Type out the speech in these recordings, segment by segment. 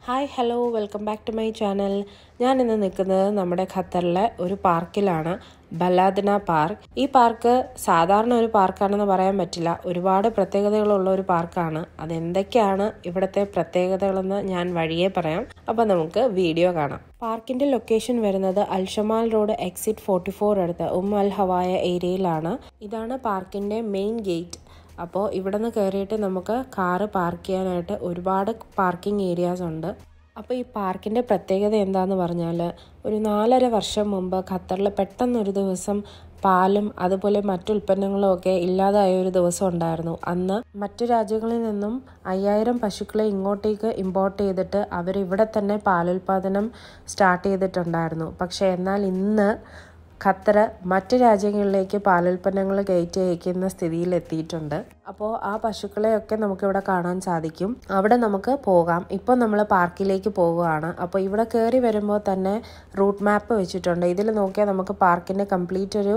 Hi hello welcome back to my channel. ഞാൻ ഇന്ന് നിൽക്കുന്നത് നമ്മുടെ ഖത്തറിലെ ഒരു പാർക്കിലാണ്, ബലാദ്ന പാർക്ക്. ഈ പാർക്ക് സാധാരണ ഒരു പാർക്കാണെന്ന് പറയാൻ പറ്റില്ല, ഒരുപാട് പ്രത്യേകതകളുള്ള ഒരു പാർക്കാണ്. അതെന്തൊക്കെയാണ് ഇവിടുത്തെ പ്രത്യേകതകളെന്ന് ഞാൻ വഴിയേ പറയാം. അപ്പോൾ നമുക്ക് വീഡിയോ കാണാം. പാർക്കിന്റെ ലൊക്കേഷൻ വരുന്നത് അൽഷമാൽ റോഡ് എക്സിറ്റ് 44 അടുത്ത് അൽ ഹവായ ഏരിയയിലാണ്. ഇതാണ് പാർക്കിന്റെ മെയിൻ ഗേറ്റ്. അപ്പോൾ ഇവിടെ നിന്ന് കയറിയിട്ട് നമുക്ക് കാറ് പാർക്ക് ചെയ്യാനായിട്ട് ഒരുപാട് പാർക്കിംഗ് ഏരിയാസ് ഉണ്ട്. അപ്പോൾ ഈ പാർക്കിൻ്റെ പ്രത്യേകത എന്താണെന്ന് പറഞ്ഞാൽ, ഒരു 4.5 വർഷം മുമ്പ് ഖത്തറിൽ പെട്ടെന്നൊരു ദിവസം പാലും അതുപോലെ മറ്റു ഉൽപ്പന്നങ്ങളും ഒക്കെ ഇല്ലാതായ ഒരു ദിവസം ഉണ്ടായിരുന്നു. അന്ന് മറ്റു രാജ്യങ്ങളിൽ നിന്നും 5000 പശുക്കളെ ഇങ്ങോട്ടേക്ക് ഇമ്പോർട്ട് ചെയ്തിട്ട് അവരിവിടെ തന്നെ പാലുൽപാദനം സ്റ്റാർട്ട് ചെയ്തിട്ടുണ്ടായിരുന്നു. പക്ഷേ എന്നാൽ ഇന്ന് ഖത്തർ മറ്റ് രാജ്യങ്ങളിലേക്ക് പാലുൽപ്പന്നങ്ങൾ കയറ്റി അയക്കുന്ന സ്ഥിതിയിലെത്തിയിട്ടുണ്ട്. അപ്പോൾ ആ പശുക്കളെയൊക്കെ നമുക്കിവിടെ കാണാൻ സാധിക്കും. അവിടെ നമുക്ക് പോകാം. ഇപ്പോൾ നമ്മൾ പാർക്കിലേക്ക് പോവുകയാണ്. അപ്പോൾ ഇവിടെ കയറി വരുമ്പോൾ തന്നെ റൂട്ട് മാപ്പ് വെച്ചിട്ടുണ്ട്. ഇതിൽ നോക്കിയാൽ നമുക്ക് പാർക്കിൻ്റെ കംപ്ലീറ്റ് ഒരു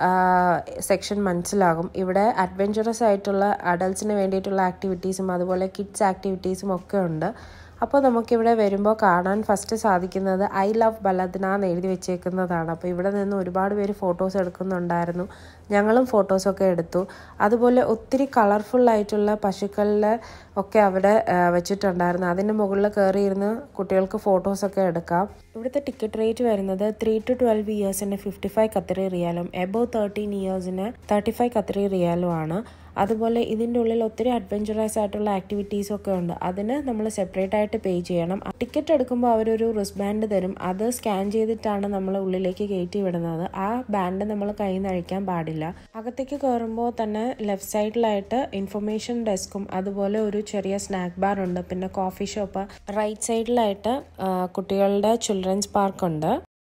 സെക്ഷൻ മനസ്സിലാകും. ഇവിടെ അഡ്വെഞ്ചറസ് ആയിട്ടുള്ള അഡൾട്ട്സിന് വേണ്ടിയിട്ടുള്ള ആക്ടിവിറ്റീസും അതുപോലെ കിഡ്സ് ആക്ടിവിറ്റീസും ഒക്കെ ഉണ്ട്. അപ്പോൾ നമുക്കിവിടെ വരുമ്പോൾ കാണാൻ ഫസ്റ്റ് സാധിക്കുന്നത് ഐ ലവ് ബലദ്ന എന്ന് എഴുതി വെച്ചേക്കുന്നതാണ്. അപ്പോൾ ഇവിടെ നിന്ന് ഒരുപാട് പേര് ഫോട്ടോസ് എടുക്കുന്നുണ്ടായിരുന്നു. ഞങ്ങളും ഫോട്ടോസൊക്കെ എടുത്തു. അതുപോലെ ഒത്തിരി കളർഫുള്ളായിട്ടുള്ള പശുക്കളിലെ ഒക്കെ അവിടെ വെച്ചിട്ടുണ്ടായിരുന്നു. അതിൻ്റെ മുകളിൽ കയറിയിരുന്ന് കുട്ടികൾക്ക് ഫോട്ടോസൊക്കെ എടുക്കാം. ഇവിടുത്തെ ടിക്കറ്റ് റേറ്റ് വരുന്നത് 3 to 12 ഇയേഴ്സിന് 55 ഖത്തറി റിയാലും എബോവ് 13 ഇയേഴ്സിന് 35 ഖത്തറി റിയാലും ആണ്. അതുപോലെ ഇതിൻ്റെ ഉള്ളിൽ ഒത്തിരി അഡ്വെഞ്ചറസ് ആയിട്ടുള്ള ആക്ടിവിറ്റീസും ഒക്കെ ഉണ്ട്. അതിന് നമ്മൾ സെപ്പറേറ്റ് ആയിട്ട് പേ ചെയ്യണം. ടിക്കറ്റ് എടുക്കുമ്പോൾ അവരൊരു റിസ്റ്റ് ബാൻഡ് തരും. അത് സ്കാൻ ചെയ്തിട്ടാണ് നമ്മൾ ഉള്ളിലേക്ക് കയറ്റി വിടുന്നത്. ആ ബാൻഡ് നമ്മൾ കയ്യിൽ നിന്ന് അഴിക്കാൻ പാടില്ല. അകത്തേക്ക് കയറുമ്പോൾ തന്നെ ലെഫ്റ്റ് സൈഡിലായിട്ട് ഇൻഫർമേഷൻ ഡെസ്കും അതുപോലെ ഒരു ചെറിയ സ്നാക്ക് ബാർ ഉണ്ട്. പിന്നെ കോഫി ഷോപ്പ്. റൈറ്റ് സൈഡിലായിട്ട് കുട്ടികളുടെ ചിൽഡ്രൻസ് പാർക്ക് ഉണ്ട്.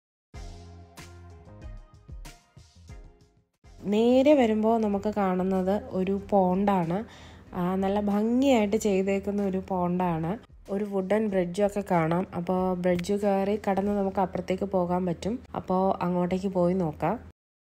നേരെ വരുമ്പോൾ നമുക്ക് കാണുന്നത് ഒരു പോണ്ടാണ്. നല്ല ഭംഗിയായിട്ട് ചെയ്തേക്കുന്ന ഒരു പോണ്ടാണ്. ഒരു വുഡൻ ബ്രിഡ്ജൊക്കെ കാണാം. അപ്പോൾ ബ്രിഡ്ജ് കയറി കടന്ന് നമുക്ക് അപ്പുറത്തേക്ക് പോകാൻ പറ്റും. അപ്പോൾ അങ്ങോട്ടേക്ക് പോയി നോക്കാം.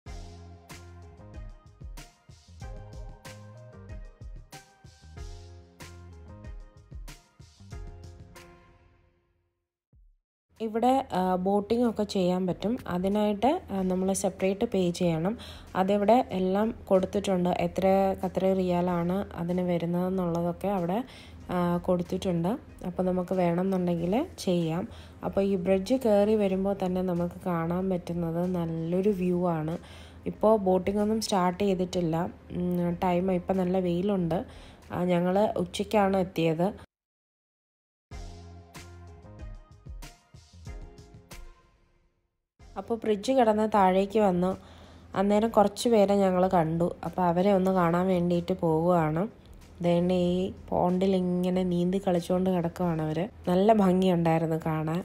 ഇവിടെ ബോട്ടിംഗ് ഒക്കെ ചെയ്യാൻ പറ്റും. അതിനായിട്ട് നമ്മൾ സെപ്പറേറ്റ് പേ ചെയ്യണം. അതിവിടെ എല്ലാം കൊടുത്തിട്ടുണ്ട്. എത്ര ഖത്തറി റിയാലാണ് അതിന് വരുന്നതെന്നുള്ളതൊക്കെ അവിടെ കൊടുത്തിട്ടുണ്ട്. അപ്പോൾ നമുക്ക് വേണമെന്നുണ്ടെങ്കിൽ ചെയ്യാം. അപ്പോൾ ഈ ബ്രിഡ്ജ് കയറി വരുമ്പോൾ തന്നെ നമുക്ക് കാണാൻ പറ്റുന്നത് നല്ലൊരു വ്യൂ ആണ്. ഇപ്പോൾ ബോട്ടിംഗ് ഒന്നും സ്റ്റാർട്ട് ചെയ്തിട്ടില്ല. ടൈം ഇപ്പം നല്ല വെയിലുണ്ട്. ഞങ്ങൾ ഉച്ചയ്ക്കാണ് എത്തിയത്. അപ്പോൾ ബ്രിഡ്ജ് കിടന്ന് താഴേക്ക് വന്നു. അന്നേരം കുറച്ച് പേരെ ഞങ്ങൾ കണ്ടു. അപ്പോൾ അവരെ ഒന്ന് കാണാൻ വേണ്ടിയിട്ട് പോവുകയാണ്. അതേണ്ട ഈ പോണ്ടിൽ ഇങ്ങനെ നീന്തി കളിച്ചുകൊണ്ട് കിടക്കുവാണ് അവർ. നല്ല ഭംഗിയുണ്ടായിരുന്നു കാണാൻ.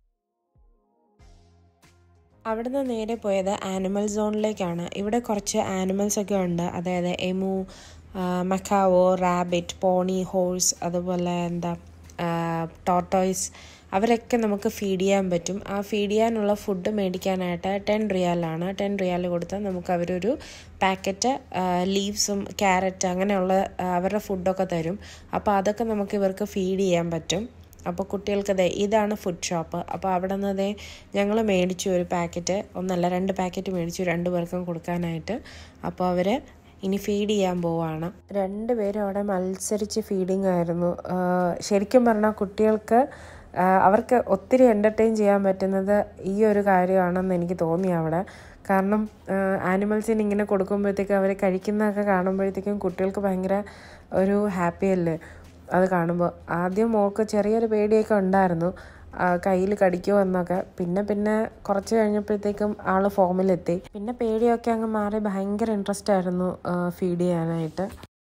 അവിടുന്ന് നേരെ പോയത് ആനിമൽ സോണിലേക്കാണ്. ഇവിടെ കുറച്ച് ആനിമൽസ് ഒക്കെ ഉണ്ട്. അതായത് emu, macaw, rabbit, pony, horse, അതുപോലെ ടോർട്ടോയ്സ്, അവരൊക്കെ നമുക്ക് ഫീഡ് ചെയ്യാൻ പറ്റും. ആ ഫീഡ് ചെയ്യാനുള്ള ഫുഡ് മേടിക്കാനായിട്ട് 10 റിയാലാണ്. 10 റിയാൽ കൊടുത്താൽ നമുക്ക് അവരൊരു പാക്കറ്റ് ലീവ്സും ക്യാരറ്റ് അങ്ങനെയുള്ള അവരുടെ ഫുഡൊക്കെ തരും. അപ്പോൾ അതൊക്കെ നമുക്ക് ഇവർക്ക് ഫീഡ് ചെയ്യാൻ പറ്റും. അപ്പോൾ കുട്ടികൾക്ക് ഇതാണ് ഫുഡ് ഷോപ്പ്. അപ്പോൾ അവിടെ നിന്ന് ഞങ്ങൾ മേടിച്ചു ഒരു പാക്കറ്റ്, 2 പാക്കറ്റ് മേടിച്ചു 2 പേർക്കും കൊടുക്കാനായിട്ട്. അപ്പോൾ അവർ ഇനി ഫീഡ് ചെയ്യാൻ പോവാണ്. 2 പേരും അവിടെ മത്സരിച്ച് ഫീഡിങ് ആയിരുന്നു. ശരിക്കും പറഞ്ഞാൽ കുട്ടികൾക്ക് അവർക്ക് ഒത്തിരി എൻ്റർടൈൻ ചെയ്യാൻ പറ്റുന്നത് ഈ ഒരു കാര്യമാണെന്ന് എനിക്ക് തോന്നി അവിടെ. കാരണം ആനിമൽസിന് ഇങ്ങനെ കൊടുക്കുമ്പോഴത്തേക്കും അവർ കഴിക്കുന്നതൊക്കെ കാണുമ്പോഴത്തേക്കും കുട്ടികൾക്ക് ഭയങ്കര ഒരു ഹാപ്പി അല്ലേ അത് കാണുമ്പോൾ. ആദ്യം മോൾക്ക് ചെറിയൊരു പേടിയൊക്കെ ഉണ്ടായിരുന്നു, കയ്യിൽ കടിക്കുമോ എന്നൊക്കെ. പിന്നെ കുറച്ച് കഴിഞ്ഞപ്പോഴത്തേക്കും ആൾ ഫോമിലെത്തി. പിന്നെ പേടിയൊക്കെ അങ്ങ് മാറി ഭയങ്കര ഇൻട്രസ്റ്റ് ആയിരുന്നു ഫീഡ് ചെയ്യാനായിട്ട്.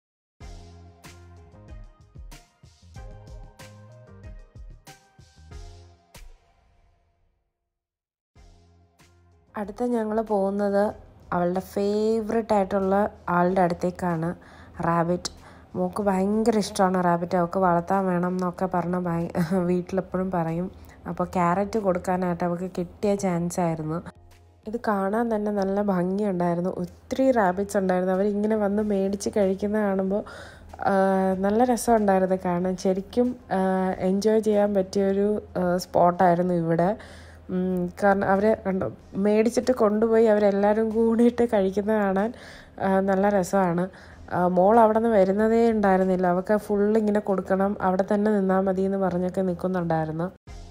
അടുത്ത ഞങ്ങൾ പോകുന്നത് അവളുടെ ഫേവററ്റ് ആയിട്ടുള്ള ആളുടെ അടുത്തേക്കാണ്, റാബിറ്റ്. മോൾക്ക് ഭയങ്കര ഇഷ്ടമാണ് റാബിറ്റ്. അവൾക്ക് വളർത്താൻ വേണം എന്നൊക്കെ പറഞ്ഞ് വീട്ടിലെപ്പോഴും പറയും. അപ്പോൾ ക്യാരറ്റ് കൊടുക്കാനായിട്ട് അവൾക്ക് കിട്ടിയ ചാൻസ് ആയിരുന്നു. ഇത് കാണാൻ തന്നെ നല്ല ഭംഗിയുണ്ടായിരുന്നു. ഒത്തിരി റാബിറ്റ്സ് ഉണ്ടായിരുന്നു. അവരിങ്ങനെ വന്ന് മേടിച്ച് കഴിക്കുന്നത് കാണുമ്പോൾ നല്ല രസമുണ്ടായിരുന്നു കാണാൻ. ശരിക്കും എൻജോയ് ചെയ്യാൻ പറ്റിയൊരു സ്പോട്ടായിരുന്നു ഇവിടെ. കാരണം അവർ മേടിച്ചിട്ട് കൊണ്ടുപോയി അവരെല്ലാവരും കൂടിയിട്ട് കഴിക്കുന്നത് കാണാൻ നല്ല രസമാണ്. മോൾ അവിടെ നിന്ന് വരുന്നതേ ഉണ്ടായിരുന്നില്ല. അവൾക്ക് ഫുള്ള് ഇങ്ങനെ കൊടുക്കണം, അവിടെ തന്നെ നിന്നാൽ മതി എന്ന് പറഞ്ഞൊക്കെ നിൽക്കുന്നുണ്ടായിരുന്നു.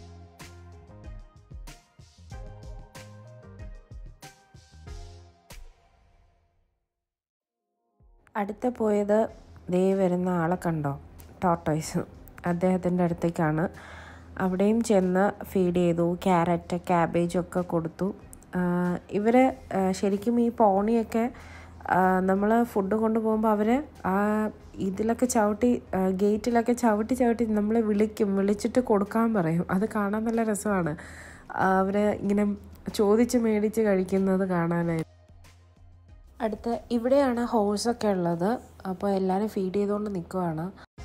അടുത്ത പോയത് ദേ വരുന്ന ആളെ കണ്ടോ, ടോർട്ടോയ്സ്. അദ്ദേഹത്തിൻ്റെ അടുത്തേക്കാണ്. അവിടെയും ചെന്ന് ഫീഡ് ചെയ്തു. ക്യാരറ്റ്, ക്യാബേജൊക്കെ കൊടുത്തു. ഇവർ ശരിക്കും ഈ പോണിയൊക്കെ നമ്മൾ ഫുഡ് കൊണ്ടുപോകുമ്പോൾ അവർ ഇതിലൊക്കെ ചവിട്ടി, ഗേറ്റിലൊക്കെ ചവിട്ടി നമ്മളെ വിളിച്ചിട്ട് കൊടുക്കാൻ പറയും. അത് കാണാൻ നല്ല രസമാണ്. അവർ ഇങ്ങനെ ചോദിച്ച് മേടിച്ച് കഴിക്കുന്നത് കാണാനായിട്ട്. അടുത്ത് ഇവിടെയാണ് ഹോഴ്സൊക്കെ ഉള്ളത്. അപ്പോൾ എല്ലാവരും ഫീഡ് ചെയ്തുകൊണ്ട് നിൽക്കുവാണ്.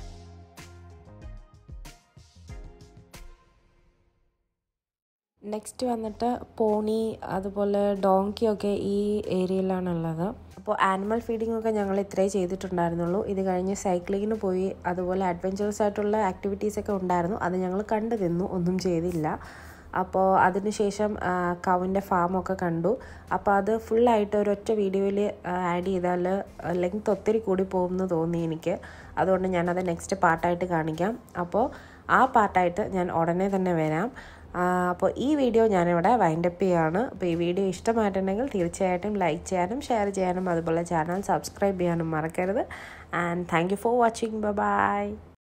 നെക്സ്റ്റ് വന്നിട്ട് പോണി, അതുപോലെ ഡോങ്കിയൊക്കെ ഈ ഏരിയയിലാണുള്ളത്. അപ്പോൾ ആനിമൽ ഫീഡിങ്ങൊക്കെ ഞങ്ങൾ ഇത്രേ ചെയ്തിട്ടുണ്ടായിരുന്നുള്ളൂ. ഇത് കഴിഞ്ഞ് സൈക്ലിങ്ങിന് പോയി. അതുപോലെ അഡ്വഞ്ചറസ് ആയിട്ടുള്ള ആക്ടിവിറ്റീസൊക്കെ ഉണ്ടായിരുന്നു. അത് ഞങ്ങൾ കണ്ടു നിന്നു, ഒന്നും ചെയ്തില്ല. അപ്പോൾ അതിനുശേഷം കൗവിൻ്റെ ഫാമൊക്കെ കണ്ടു. അപ്പോൾ അത് ഫുള്ളായിട്ട് ഒരൊറ്റ വീഡിയോയിൽ ആഡ് ചെയ്താൽ ലെങ്ത് ഒത്തിരി കൂടി പോകുമെന്ന് തോന്നി എനിക്ക്. അതുകൊണ്ട് ഞാനത് നെക്സ്റ്റ് പാർട്ടായിട്ട് കാണിക്കാം. അപ്പോൾ ആ പാർട്ടായിട്ട് ഞാൻ ഉടനെ തന്നെ വരാം. അപ്പോൾ ഈ വീഡിയോ ഞാനിവിടെ വൈൻഡപ്പ് ചെയ്യുകയാണ്. അപ്പോൾ ഈ വീഡിയോ ഇഷ്ടമായിട്ടുണ്ടെങ്കിൽ തീർച്ചയായിട്ടും ലൈക്ക് ചെയ്യാനും ഷെയർ ചെയ്യാനും അതുപോലെ ചാനൽ സബ്സ്ക്രൈബ് ചെയ്യാനും മറക്കരുത്. And thank you for watching. By.